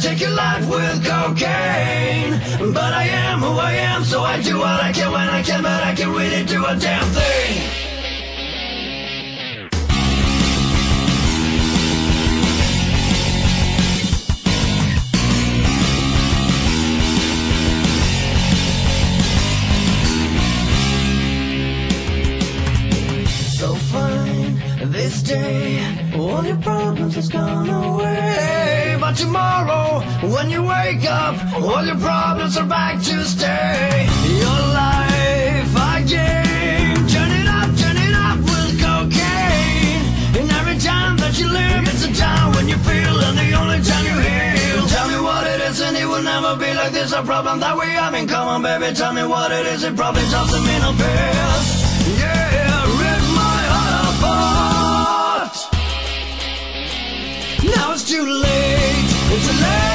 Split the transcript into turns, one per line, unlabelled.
take your life with cocaine. But I am who I am, so I do what I can when I can, but I can't really do a damn thing. So fine, this day, all your problems has gone away. But tomorrow, when you wake up, all your problems are back to stay. Your life again, turn it up with cocaine. And every time that you live, it's a time when you feel, and the only time you heal. Tell me what it is, and it will never be like this. A problem that we have in common, baby. Tell me what it is, it probably doesn't mean a bit. Yeah, rip my heart apart. Now it's too late, it's too late.